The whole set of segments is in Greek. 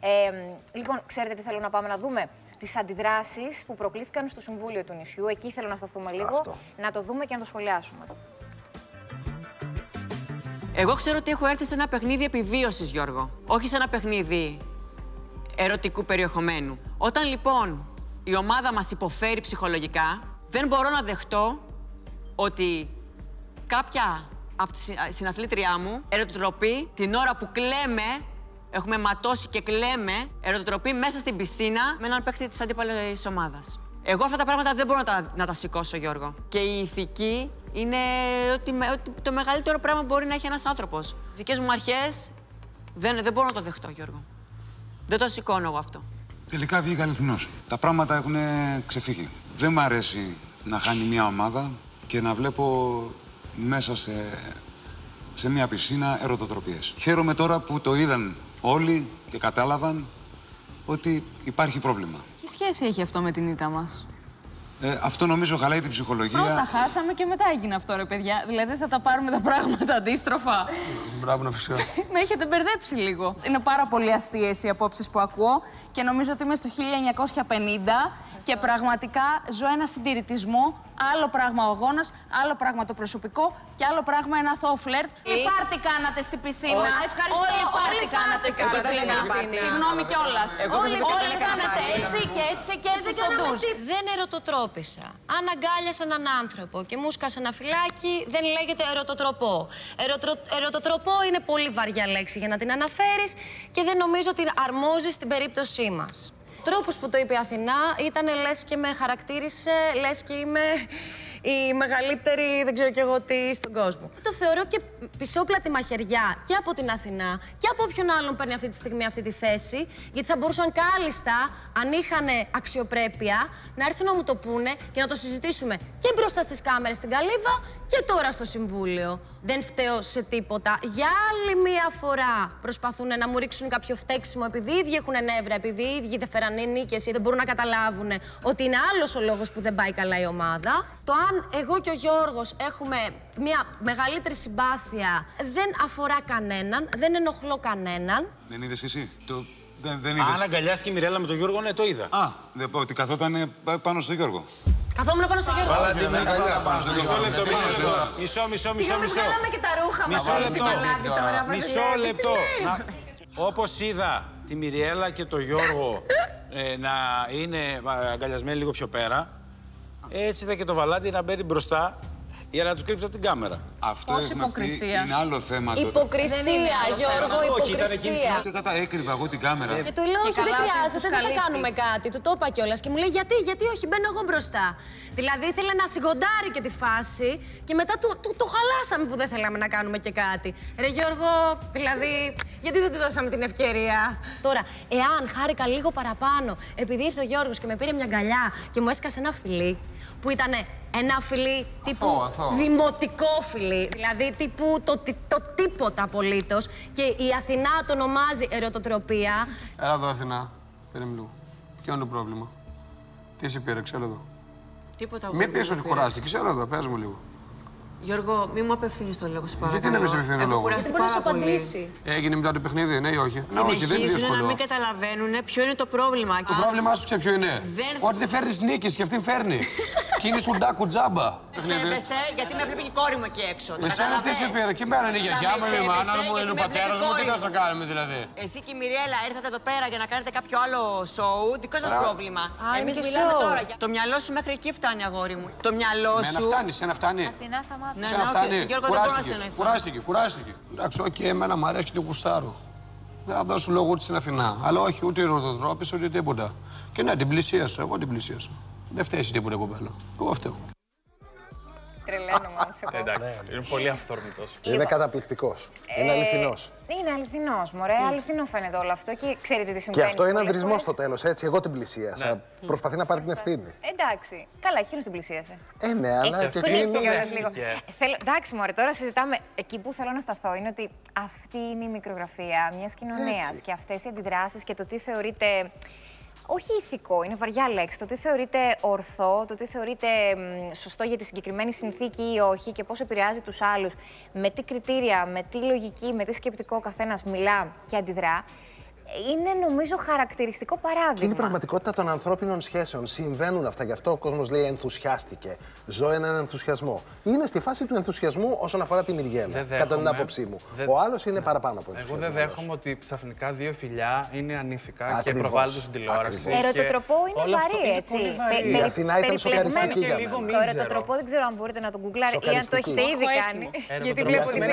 Λοιπόν, ξέρετε τι θέλω να πάμε να δούμε? Τις αντιδράσεις που προκλήθηκαν στο Συμβούλιο του Νησιού. Εκεί θέλω να σταθούμε λίγο, να το δούμε και να το σχολιάσουμε. Εγώ ξέρω ότι έχω έρθει σε ένα παιχνίδι επιβίωσης, Γιώργο. Όχι σε ένα παιχνίδι ερωτικού περιεχομένου. Όταν λοιπόν η ομάδα μας υποφέρει ψυχολογικά, δεν μπορώ να δεχτώ ότι κάποια από τη συναθλήτριά μου ερωτοτροπεί την ώρα που κλαίμε, έχουμε ματώσει και κλαίμε, ερωτοτροπεί μέσα στην πισίνα με έναν παίκτη της αντίπαλης ομάδας. Εγώ αυτά τα πράγματα δεν μπορώ να τα σηκώσω, Γιώργο. Και η ηθική είναι ότι το μεγαλύτερο πράγμα που μπορεί να έχει ένας άνθρωπος. Τις δικές μου αρχές δεν μπορώ να το δεχτώ, Γιώργο. Δεν το σηκώνω εγώ αυτό. Τελικά βγήκα αληθινός. Τα πράγματα έχουν ξεφύγει. Δεν μ' αρέσει να χάνει μια ομάδα και να βλέπω μέσα σε μια πισίνα ερωτοτροπίες. Χαίρομαι τώρα που το είδαν όλοι και κατάλαβαν ότι υπάρχει πρόβλημα. Τι σχέση έχει αυτό με την ήττα μας? Αυτό νομίζω χαλάει την ψυχολογία. Πρώτα χάσαμε και μετά έγινε αυτό, ρε παιδιά. Δηλαδή θα τα πάρουμε τα πράγματα αντίστροφα. Μπράβο, φυσικά. Με έχετε μπερδέψει λίγο. Είναι πάρα πολύ αστείες οι απόψεις που ακούω και νομίζω ότι είμαι στο 1950 και πραγματικά ζω ένα συντηρητισμό. Άλλο πράγμα ο αγώνας, άλλο πράγμα το προσωπικό και άλλο πράγμα ένα αθώο φλερτ. Τι πάρτι κάνατε στην πισίνα? Ευχαριστώ. Όλοι κάνατε στην πισίνα. Συγγνώμη κιόλας. Όλοι κάνατε έτσι και έτσι και έτσι στον ντους. Δεν ερωτοτρόπησα. Αν αγκάλιασα έναν άνθρωπο και μου σκάσε ένα φυλάκι, δεν λέγεται ερωτοτροπό. Ερωτοτροπό είναι πολύ βαριά λέξη για να την αναφέρεις και δεν νομίζω ότι αρμόζει στην περίπτωσή μας. Τρόπος που το είπε η Αθηνά ήταν λες και με χαρακτήρισε, λες και είμαι η μεγαλύτερη, δεν ξέρω κι εγώ τι, στον κόσμο. Το θεωρώ και πισόπλατη μαχαιριά και από την Αθηνά και από όποιον άλλον παίρνει αυτή τη στιγμή αυτή τη θέση, γιατί θα μπορούσαν κάλλιστα, αν είχαν αξιοπρέπεια, να έρθουν να μου το πούνε και να το συζητήσουμε και μπροστά στις κάμερες στην Καλύβα και τώρα στο Συμβούλιο. Δεν φταίω σε τίποτα. Για άλλη μία φορά προσπαθούν να μου ρίξουν κάποιο φταίξιμο επειδή οι ίδιοι έχουν νεύρα, επειδή οι ίδιοι δεν φέραν νίκες ή δεν μπορούν να καταλάβουν ότι είναι άλλος ο λόγος που δεν πάει καλά η ομάδα. Το αν εγώ και ο Γιώργος έχουμε μια μεγαλύτερη συμπάθεια δεν αφορά κανέναν, δεν ενοχλώ κανέναν. Δεν είδες εσύ? Δεν είδες. Αν αγκαλιάστηκε η Μιρέλα με τον Γιώργο, ναι, το είδα. Δεν πω ότι καθόταν πάνω στο Γιώργο. Καθόμουν πάνω στο Γιώργο. Βάλατε με αγκαλιά πάνω στο Γιώργο. Μισό λεπτό. Συγγνώμη, βγάλαμε και τα ρούχα μας. Μισό λεπτό. Όπως είδα τη Μιριέλα και τον Γιώργο να είναι αγκαλιασμένοι λίγο πιο πέρα, έτσι είδα και το Βαλάντι να μπαίνει μπροστά για να τους κρύψει από την κάμερα. Αυτό είναι άλλο θέμα. Υποκρισία, Γιώργο, υποκρισία. Έκρυβα εγώ την κάμερα. Και του λέω, όχι, δεν χρειάζεται, δεν θα κάνουμε κάτι. Του το είπα κιόλας και μου λέει, γιατί όχι, μπαίνω εγώ μπροστά. Δηλαδή ήθελε να σιγοντάρει και τη φάση και μετά το χαλάσαμε που δεν θέλαμε να κάνουμε και κάτι. Ρε Γιώργο, δηλαδή, γιατί δεν του δώσαμε την ευκαιρία? Τώρα, εάν χάρηκα λίγο παραπάνω επειδή ήρθε ο Γιώργος και με πήρε μια αγκαλιά και μου έσκασε ένα φιλί, που ήταν ένα φιλί τύπου δημοτικό φιλί, δηλαδή τύπου το τίποτα απολύτως, και η Αθηνά το ονομάζει ερωτοτροπία. Έλα εδώ, Αθηνά. Περίμενε λίγο. Ποιο είναι το πρόβλημα? Τι σε πήρε, ξέρω εδώ. Τίποτα. Μην πεις ότι κουράστηκες, ξέρω εδώ, πες μου λίγο. Γιώργο, μη μου απευθύνεις το λόγο, σε παρακαλώ. Γιατί να μην σε απευθύνω λόγο? Γιατί μπορεί να σου απαντήσει. Έγινε μετά το παιχνίδι, ναι ή όχι? Συνεχίζουν να μην καταλαβαίνουν ποιο είναι το πρόβλημα. Το πρόβλημά σου ξέρει ποιο είναι? Ότι δεν φέρνεις νίκες και αυτή φέρνει. Και είναι σου ντάκου τζάμπα. Σέβεσαι, γιατί με βλέπει η κόρη μου εκεί έξω. Εσένα τι σε πήρε? Και μένα είναι η γιαγιά μου, είναι η μάνα μου, είναι ο πατέρας μου. Τι θα κάνουμε δηλαδή? Εσύ και η Μιριέλα ήρθατε εδώ πέρα για να κάνετε κάποιο άλλο σοου. Δικό σας πρόβλημα. Εμείς και μιλάμε show. τώρα. Το μυαλό σου μέχρι εκεί φτάνει, αγόρι μου. Το μυαλό σου. Μένα φτάνει, σένα φτάνει. Αθηνά, σταμάτα. Σένα φτάνει. Κουράστηκε. Εντάξει, και εμένα μου αρέσει και το γουστάρω. Δεν θα δώσω λόγο ούτε στην Αθηνά. Αλλά όχι ούτε ερωτοτρόπης, ούτε τίποτα. Και ναι, την πλησίασα. Εγώ την πλησίασα. Δεν φταίει τίποτα, κοπέλα. Εγώ φταίω. Τρελαίνομαι όμως εγώ. Εντάξει, είναι πολύ αυθόρμητος. Είναι καταπληκτικός. Είναι αληθινός. Είναι αληθινός, μωρέ. Αληθινό φαίνεται όλο αυτό και ξέρετε τι συμβαίνει. Και αυτό είναι πολλές ανδρισμός φορές. στο τέλος, έτσι. Εγώ την πλησίασα. Προσπαθεί να πάρει την ευθύνη. Εντάξει. Καλά, εκείνος την πλησίασε. Ναι, αλλά και εκείνη. Εντάξει, μωρέ, τώρα συζητάμε. Εκεί που θέλω να σταθώ είναι ότι αυτή είναι η μικρογραφία μιας κοινωνίας και αυτές οι αντιδράσεις και το τι θεωρείται. Όχι ηθικό, είναι βαριά λέξη. Το τι θεωρείται ορθό, το τι θεωρείται σωστό για τη συγκεκριμένη συνθήκη ή όχι και πώς επηρεάζει τους άλλους, με τι κριτήρια, με τι λογική, με τι σκεπτικό ο καθένας μιλά και αντιδρά. είναι νομίζω χαρακτηριστικό παράδειγμα. Και είναι η πραγματικότητα των ανθρώπινων σχέσεων. Συμβαίνουν αυτά. Γι' αυτό ο κόσμος λέει ενθουσιάστηκε. Ζω έναν ενθουσιασμό. Είναι στη φάση του ενθουσιασμού όσον αφορά τη Μυριέλα. Κατά την άποψή μου. Ο άλλος είναι παραπάνω από ενθουσιασμό. Εγώ δεν δέχομαι ότι ξαφνικά δύο φιλιά είναι ανήθικα και προβάλλονται στην τηλεόραση. Ερωτοτροπό είναι βαρύ, έτσι. Η Αθηνά ήταν σοκαριστική για μένα. Το ερωτοτροπό δεν ξέρω αν μπορείτε να το γκουγκλάρετε ή αν το έχετε ήδη κάνει. Γιατί βλέπω ότι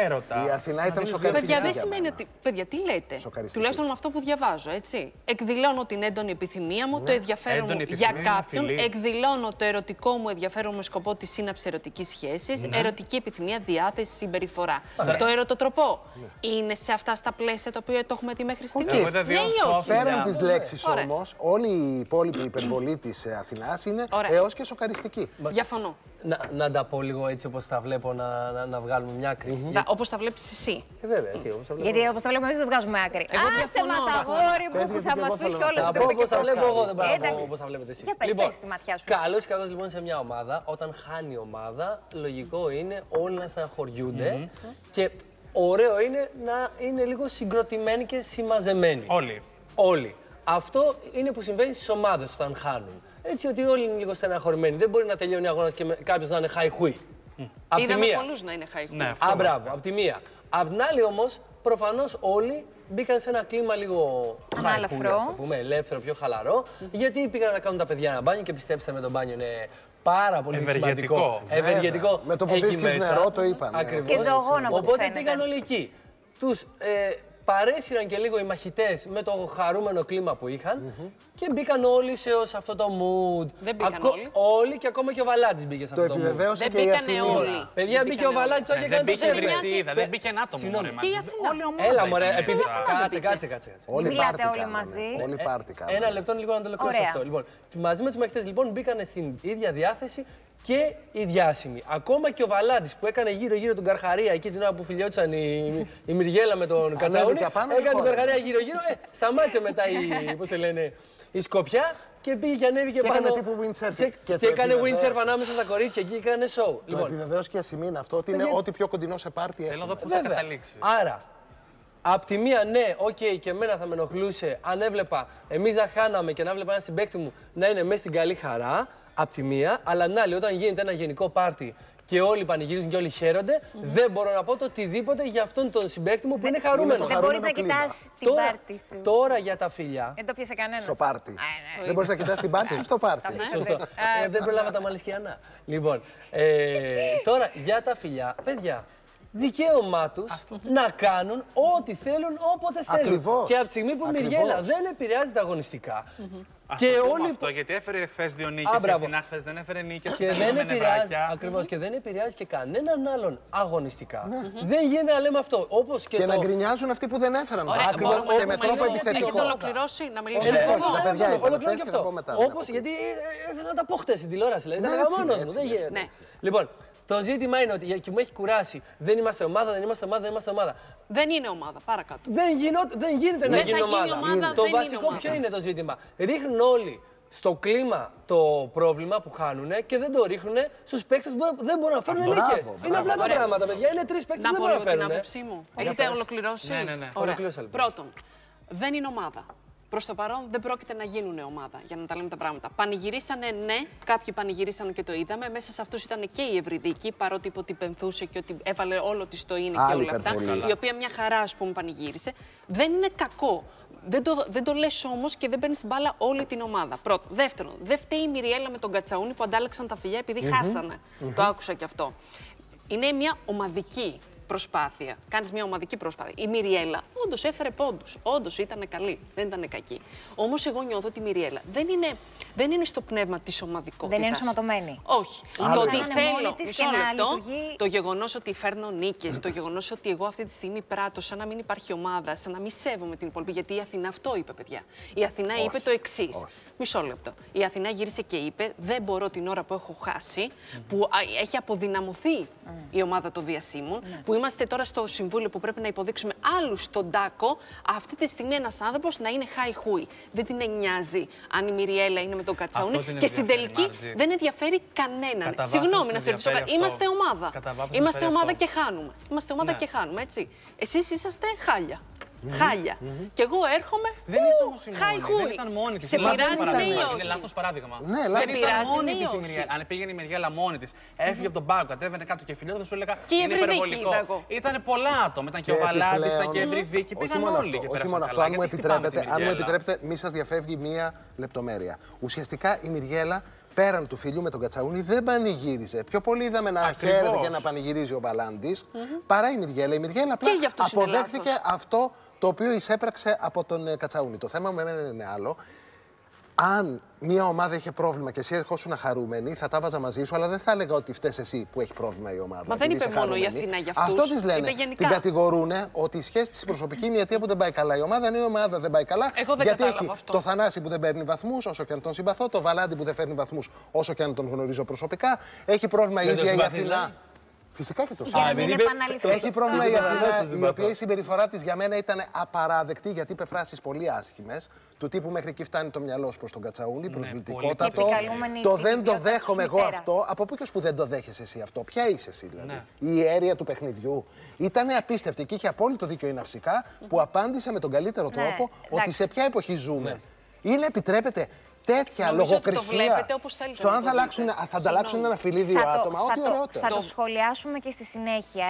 η Αθηνά ήταν σοκαριστική. Παιδιά, δεν σημαίνει ότι. Παιδιά, τι λέτε. Τουλάχιστον με αυτό που διαβάζω, έτσι. Εκδηλώνω την έντονη επιθυμία μου, το ενδιαφέρον μου για κάποιον. Εκδηλώνω το ερωτικό μου ενδιαφέρον με σκοπό τη σύναψη ερωτικής σχέσης. Ερωτική επιθυμία, διάθεση, συμπεριφορά. Το ερωτοτροπό είναι σε αυτά στα πλαίσια τα οποία το έχουμε δει μέχρι στιγμής. Ναι ή όχι. Πέραν της λέξης όμως, όλη η υπόλοιπη υπερβολή της Αθηνάς είναι έως και σοκαριστική. Διαφωνώ. Να τα πω λίγο έτσι όπως τα βλέπω, να βγάλουμε μια άκρη. Όπως τα βλέπεις εσύ. Βέβαια, γιατί όπως τα βλέπουμε εμείς δεν βγάζουμε άκρη. Άσε μας, αγόρι μου, που θα μας πεις κιόλας ότι δεν όπως τα βλέπω εγώ, δεν πάω να πω όπως τα βλέπετε εσείς. Για πες στη ματιά σου. Καλώς ή κακώς λοιπόν σε μια ομάδα, όταν χάνει η ομάδα, λογικό είναι όλοι να στεναχωριούνται και ωραίο είναι να είναι λίγο συγκροτημένοι και συμμαζεμένοι. Όλοι. Αυτό είναι που συμβαίνει στις ομάδες όταν χάνουν. Έτσι ότι όλοι είναι λίγο στεναχωρημένοι. Δεν μπορεί να τελειώνει ο αγώνας και κάποιος να είναι χαϊχούι. Είδαμε πολλούς να είναι χαϊχούι. Ναι, μπράβο, απ' τη μία. Απ' την άλλη όμως, προφανώς όλοι μπήκαν σε ένα κλίμα λίγο χαϊχούι, ας το πούμε, ελεύθερο, πιο χαλαρό. Γιατί πήγαν να κάνουν τα παιδιά ένα μπάνιο και πιστέψτε με, το μπάνιο είναι πάρα πολύ σημαντικό. Ευεργετικό. Με το που βρίσκεις νερό το είπαν. Ακριβώς. Και ζωγόνο. Οπότε πήγαν όλοι εκεί. Τους παρέσυραν και λίγο οι μαχητές με το χαρούμενο κλίμα που είχαν και μπήκαν όλοι σε αυτό το mood. Δεν μπήκαν όλοι. Όλοι και ακόμα και ο Βαλάντης μπήκε σε αυτό το mood. Δεν μπήκανε όλοι. Παιδιά, μπήκε ο Βαλάντης και έκανε το Βρυσίδα, δεν μπήκε ένα άτομο. Και η Αθηνά. Έλα μωρέ, επειδή... Κάτσε. Όλοι μιλάτε πάρτι όλοι μαζί. Όλοι πάρτι κάνανε. Ένα λεπτό λίγο να το ολοκληρώσω αυτό. Λοιπόν, μαζί με τους μαχητές λοιπόν μπήκαν στην ίδια διάθεση και οι διάσημοι. Ακόμα και ο Βαλάντης που έκανε γύρω-γύρω τον Καρχαρία εκεί την ώρα που φιλιόντουσαν η Μυριέλα με τον Κατσαούνη. Έκανε τον Καρχαρία γύρω-γύρω. Σταμάτησε μετά η Σκοπιά και πήγε και ανέβηκε πάνω. Έκανε τύπου windsurf. Και έκανε windsurf ανάμεσα στα κορίτσια και έκανε show. Το επιβεβαίωσε και Ασημίνα αυτό ότι είναι ό,τι πιο κοντινό σε πάρτι. Θέλω να δω πού θα καταλήξει. Άρα, απ' τη μία, ναι, και εμένα θα με ενοχλούσε αν έβλεπα εμείς να χάναμε και να έβλεπα ένα συμπαίκτη μου να είναι μέσα στην καλή χαρά. Απ' τη μία, αλλά απ' την άλλη, όταν γίνεται ένα γενικό πάρτι και όλοι πανηγυρίζουν και όλοι χαίρονται, δεν μπορώ να πω το οτιδήποτε για αυτόν τον συμπαίκτη μου που είναι χαρούμενο. Δεν μπορείς να κοιτάς την πάρτι σου. Τώρα για τα φιλιά. Δεν το πιάσε κανένα. Στο πάρτι. Δεν μπορείς να κοιτάς την πάρτι σου στο πάρτι. Δεν προλάβα τα μαλισκιανά. Λοιπόν, τώρα για τα φιλιά, παιδιά. Δικαίωμά τους να κάνουν ό,τι θέλουν, όποτε θέλουν. Ακριβώς. Και από τη στιγμή που η Μυριέλα δεν επηρεάζεται αγωνιστικά. Και όλοι αυτό, γιατί έφερε χθες 2 νίκες, η Αθηνά χθες δεν έφερε νίκες. Και δεν επηρεάζει, ακριβώς, και δεν επηρεάζει και κανέναν άλλον αγωνιστικά. Δεν γίνεται να λέμε αυτό. Όπως και να γκρινιάζουν αυτοί που δεν έφεραν. Ακριβώς. Και με τρόπο επιθετικό. Έχετε ολοκληρώσει, να μιλήσω εγώ. Ολοκληρώνω και αυτό. Όπως, γιατί ήθελα να τα πω χτες στην τηλεόραση, δηλαδή, ήταν μόνος μου, δεν γίνεται. Λοιπόν, το ζήτημα είναι ότι και μου έχει κουράσει. Δεν είμαστε ομάδα, δεν είμαστε ομάδα, δεν είμαστε ομάδα. Δεν είναι ομάδα, παρακάτω. Δεν γίνεται να γίνει ομάδα. Το βασικό ποιο είναι το ζήτημα. Ρίχνουν όλοι στο κλίμα το πρόβλημα που χάνουν και δεν το ρίχνουν στους παίκτες που δεν μπορούν να φέρουν νίκες. Είναι απλά τα πράγματα, παιδιά. Είναι 3 παίκτες που δεν μπορούν να φέρουν. Να πω την άποψή μου. Έχετε ολοκληρώσει? Ναι. Πρώτον, δεν είναι ομάδα. Προς το παρόν δεν πρόκειται να γίνουν ομάδα, για να τα λέμε τα πράγματα. Πανηγυρίσανε, ναι, κάποιοι πανηγυρίσανε και το είδαμε. Μέσα σε αυτούς ήταν και η Ευρυδίκη, παρότι υποτυπενθούσε και ότι έβαλε όλο τη το είναι και όλα αυτά. Η οποία μια χαρά, ας πούμε, πανηγύρισε. Δεν είναι κακό. Δεν το λες όμως και δεν παίρνεις μπάλα όλη την ομάδα. Πρώτον. Δεύτερον, δεν φταίει η Μυριέλα με τον Κατσαούνη που αντάλλαξαν τα φιλιά επειδή χάσανε. Το άκουσα κι αυτό. Είναι μια ομαδική προσπάθεια. Κάνεις μια ομαδική προσπάθεια. Η Μυριέλα όντως έφερε πόντους. Όντως ήταν καλή. Δεν ήταν κακή. Όμως εγώ νιώθω ότι η Μυριέλα δεν είναι στο πνεύμα της ομαδικότητας. Δεν είναι ενσωματωμένη. Όχι. Το ότι θέλω. Μισό λεπτό. Το γεγονός ότι φέρνω νίκες, το γεγονός ότι εγώ αυτή τη στιγμή πράττω σαν να μην υπάρχει ομάδα, σαν να μην σέβομαι την υπόλοιπη. Γιατί η Αθηνά αυτό είπε, παιδιά. Η Αθηνά είπε το εξής. Μισό λεπτό. Η Αθηνά γύρισε και είπε: δεν μπορώ την ώρα που έχω χάσει, που έχει αποδυναμωθεί η ομάδα των διασύμων, που είμαστε τώρα στο συμβούλιο που πρέπει να υποδείξουμε άλλους στον τάκο, αυτή τη στιγμή ένας άνθρωπος να είναι χαϊχούι. Δεν την νοιάζει αν η Μυριέλα είναι με τον Κατσαούνη και στην τελική δεν ενδιαφέρει κανέναν. Συγγνώμη να σε ρωτήσω κάτι. Είμαστε ομάδα. Είμαστε ομάδα και χάνουμε. Είμαστε ομάδα και χάνουμε, έτσι. Εσείς είσαστε χάλια. Χάλια. Και εγώ έρχομαι. Δεν είσαι όμως η χάι μόνη. χούρι. Δεν ήταν μόνη της. Σε πειράζει ναι ή όχι? Είναι λάθος παράδειγμα. Ναι, δεν ήταν πειράζει, μόνη ναι ή της η όχι? Μυριέλα. Αν πήγαινε η Μυριέλα μόνη της, έφυγε από τον πάγκο, κατέβαινε κάτω και φιλιόταν, θα σου έλεγα. Και η είναι Ευρυδίκη υπερβολικό. είδα εγώ. Ήταν πολλά άτομα. Ήταν και ο Βαλάντης, ήταν και η Ευρυδίκη. Πήγαν όλοι και όχι πέρασαν μόνο αυτό. καλά. Αν μου Γιατί χτυπάμε τη επιτρέπετε, Μυριέλα? μη σας διαφεύγει μία λεπτομέρεια. Ουσιαστικά η Μυριέλα, πέραν του φιλιού με τον Κατσαούνη, δεν πανηγύριζε. Πιο πολύ είδαμε να χαίρεται και να πανηγυρίζει ο Βαλάντης παρά η Μυριέλα. Η Μυριέλα απλά αποδέχθηκε αυτό το οποίο εισέπραξε από τον Κατσαούνη. Το θέμα μου εμένα είναι άλλο. Αν μια ομάδα είχε πρόβλημα και εσύ ερχόσουν χαρούμενη, θα τα βάζα μαζί σου, αλλά δεν θα έλεγα ότι φταίς εσύ που έχει πρόβλημα η ομάδα. Μα δεν είπε μόνο η Αθηνά για αυτούς. Αυτό της λένε. Την κατηγορούν ότι η σχέση της προσωπική είναι η αιτία που δεν πάει καλά. Η ομάδα είναι η ομάδα, δεν πάει καλά. Εγώ δεν γιατί κατάλαβα έχει αυτό. το Θανάση που δεν παίρνει βαθμούς, όσο και αν τον συμπαθώ, το Βαλάντι που δεν φέρνει βαθμούς, όσο και αν τον γνωρίζω προσωπικά. Έχει πρόβλημα η ίδια η Αθηνά. Φυσικά και το Έχει πρόβλημα η Αθηνά, η οποία η συμπεριφορά της για μένα ήταν απαράδεκτη, γιατί είπε φράσεις πολύ άσχημες, του τύπου μέχρι εκεί φτάνει το μυαλό σου προς τον Κατσαούνη, προσβλητικότατο. Το δεν το δέχομαι εγώ αυτό. Από πού και ως που δεν το δέχεσαι εσύ αυτό? Ποια είσαι εσύ δηλαδή? Η αίρια του παιχνιδιού. Ήταν απίστευτη και είχε απόλυτο δίκιο η Ναυσικά που απάντησε με τον καλύτερο τρόπο ότι σε ποια εποχή ζούμε. Είναι επιτρέπεται τέτοια λογοκρισία στο αν θα ανταλλάξουν ένα φιλί δύο άτομα, ό,τι ωραιότερο. Θα το σχολιάσουμε και στη συνέχεια.